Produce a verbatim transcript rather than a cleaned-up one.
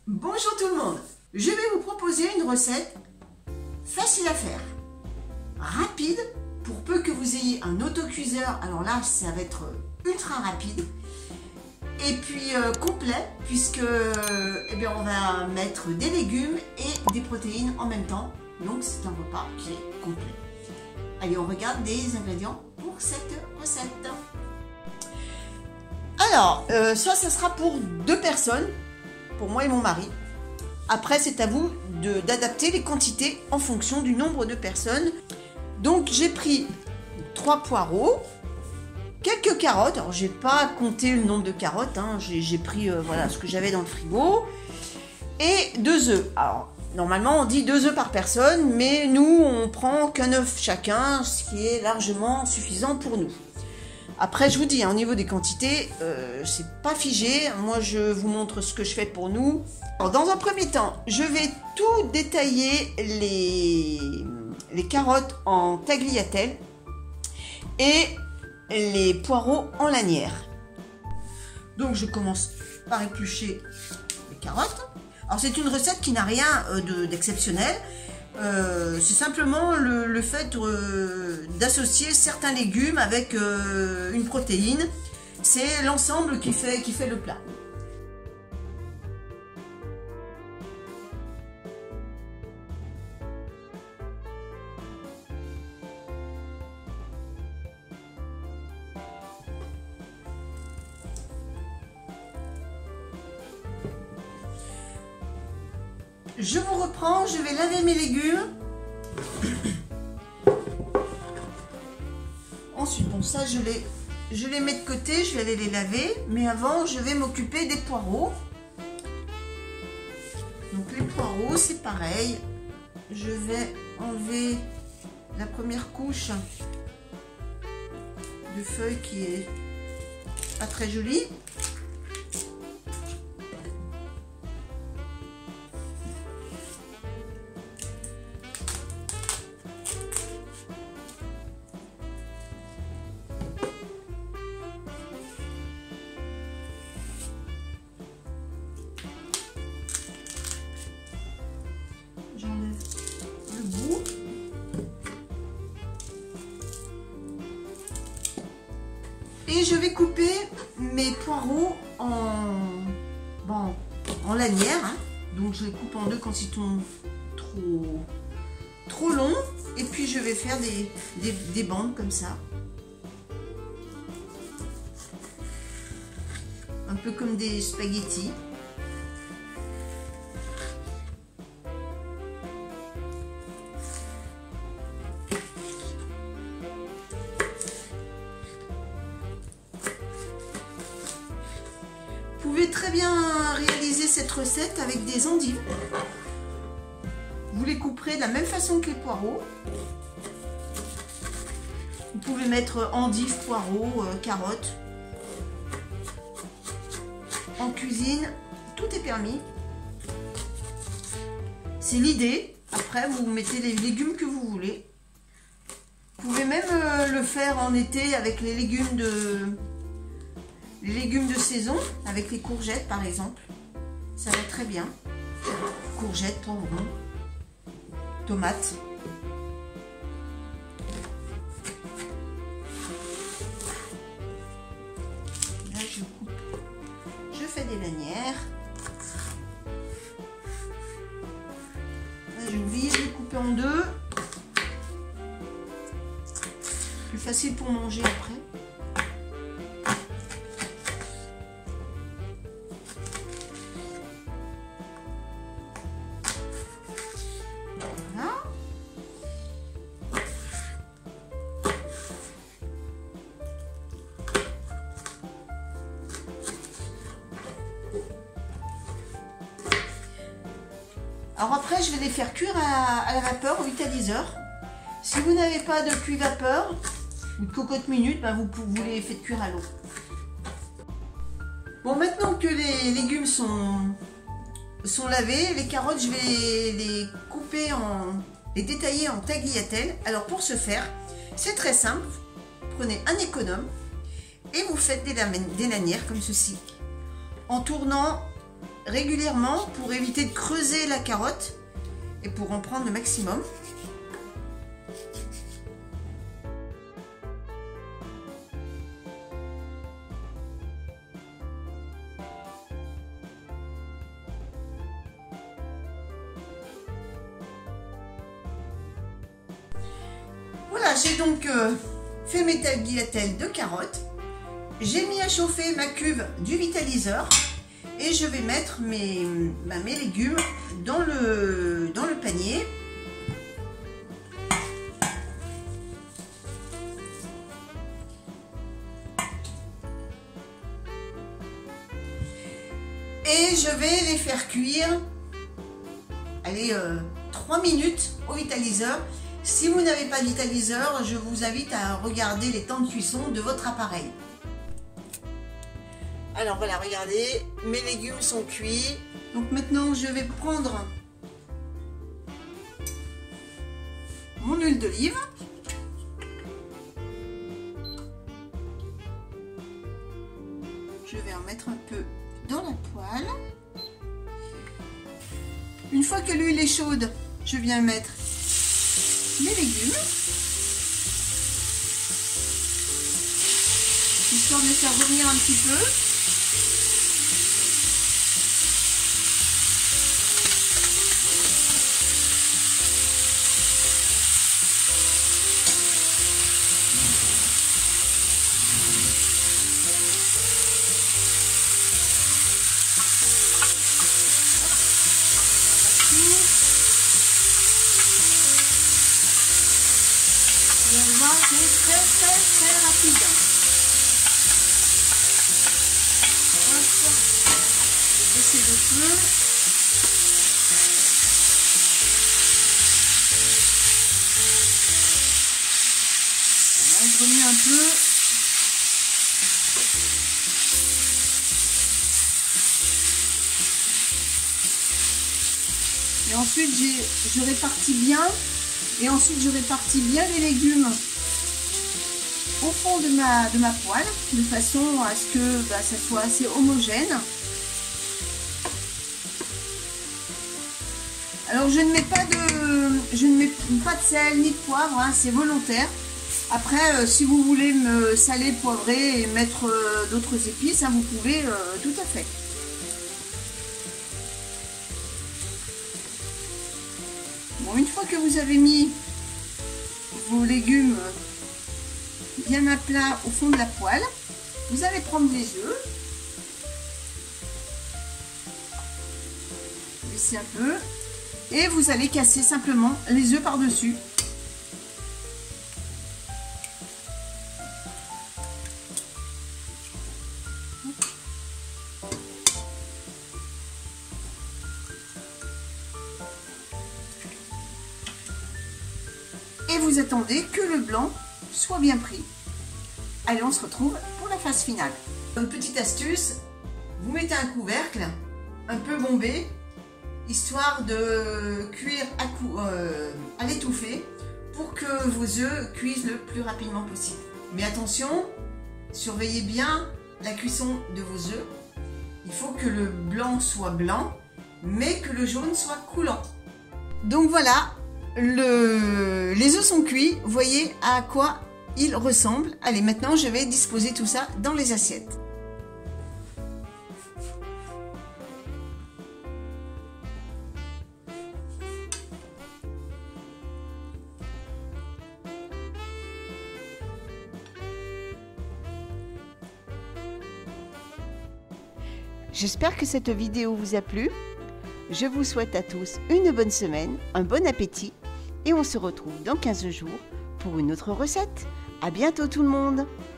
Bonjour tout le monde, je vais vous proposer une recette facile à faire, rapide, pour peu que vous ayez un autocuiseur, alors là ça va être ultra rapide, et puis euh, complet, puisque eh bien, on va mettre des légumes et des protéines en même temps, donc c'est un repas qui est complet. Allez, on regarde les ingrédients pour cette recette. Alors, euh, ça, ça sera pour deux personnes, pour moi et mon mari. Après, c'est à vous d'adapter les quantités en fonction du nombre de personnes. Donc, j'ai pris trois poireaux, quelques carottes. Alors, j'ai pas compté le nombre de carottes. Hein. J'ai pris euh, voilà ce que j'avais dans le frigo et deux œufs. Alors, normalement, on dit deux œufs par personne, mais nous, on prend qu'un œuf chacun, ce qui est largement suffisant pour nous. Après, je vous dis, hein, au niveau des quantités, euh, c'est pas figé. Moi, je vous montre ce que je fais pour nous. Alors, dans un premier temps, je vais tout détailler les, les carottes en tagliatelle et les poireaux en lanières. Donc, je commence par éplucher les carottes. Alors, c'est une recette qui n'a rien euh, d'exceptionnel. Euh, c'est simplement le, le fait euh, d'associer certains légumes avec euh, une protéine. C'est l'ensemble qui fait, qui fait le plat. Je vous reprends, je vais laver mes légumes. Ensuite, bon ça je les, je les mets de côté, je vais aller les laver. Mais avant, je vais m'occuper des poireaux. Donc les poireaux, c'est pareil. Je vais enlever la première couche de feuilles qui est pas très jolie. Et je vais couper mes poireaux en, bon, en lanières. Hein. Donc je les coupe en deux quand ils sont trop, trop longs. Et puis je vais faire des, des, des bandes comme ça. Un peu comme des spaghettis. Vous pouvez très bien réaliser cette recette avec des endives. Vous les couperez de la même façon que les poireaux. Vous pouvez mettre endives, poireaux, euh, carottes. En cuisine, tout est permis. C'est l'idée. Après, vous mettez les légumes que vous voulez. Vous pouvez même euh, le faire en été avec les légumes de... Les légumes de saison, avec les courgettes par exemple, ça va très bien. Courgettes, poivrons, tomates. Là je coupe, je fais des lanières. Là j'ai oublié de les couper en deux. Plus facile pour manger après. Alors après, je vais les faire cuire à, à la vapeur, huit à dix heures. Si vous n'avez pas de cuit vapeur ou de cocotte minute, ben vous, vous les faites cuire à l'eau. Bon, maintenant que les légumes sont, sont lavés, les carottes, je vais les couper, en, les détailler en tagliatelle. Alors pour ce faire, c'est très simple. Prenez un économe et vous faites des, des lanières comme ceci, en tournant régulièrement pour éviter de creuser la carotte et pour en prendre le maximum. Voilà, j'ai donc euh, fait mes tagliatelles de carottes. J'ai mis à chauffer ma cuve du vitaliseur et je vais mettre mes, bah, mes légumes dans le, dans le panier. Et je vais les faire cuire, allez, euh, trois minutes au vitaliseur. Si vous n'avez pas de vitaliseur, je vous invite à regarder les temps de cuisson de votre appareil. Alors voilà, regardez, mes légumes sont cuits. Donc maintenant, je vais prendre mon huile d'olive. Je vais en mettre un peu dans la poêle. Une fois que l'huile est chaude, je viens mettre mes légumes, histoire de les faire revenir un petit peu. C'est très très très rapide. Hop. Baisser le feu. Voilà, je remue un peu. Et ensuite je répartis bien. Et ensuite je répartis bien les légumes au fond de ma, de ma poêle, de façon à ce que bah, ça soit assez homogène. Alors je ne mets pas de, je ne mets pas de sel ni de poivre, hein, c'est volontaire. Après, euh, si vous voulez me saler, poivrer et mettre euh, d'autres épices, hein, vous pouvez euh, tout à fait. Bon, une fois que vous avez mis vos légumes bien à plat au fond de la poêle, vous allez prendre les œufs, laisser un peu, et vous allez casser simplement les œufs par-dessus. Et vous attendez que le blanc soit bien pris. Allez, on se retrouve pour la phase finale. Une petite astuce, vous mettez un couvercle un peu bombé, histoire de cuire à, coup, euh, à l'étouffée pour que vos œufs cuisent le plus rapidement possible. Mais attention, surveillez bien la cuisson de vos œufs. Il faut que le blanc soit blanc, mais que le jaune soit coulant. Donc voilà, le... les œufs sont cuits. Voyez à quoi ils ressemblent. Allez, maintenant je vais disposer tout ça dans les assiettes. J'espère que cette vidéo vous a plu. Je vous souhaite à tous une bonne semaine, un bon appétit et on se retrouve dans quinze jours pour une autre recette. À bientôt tout le monde!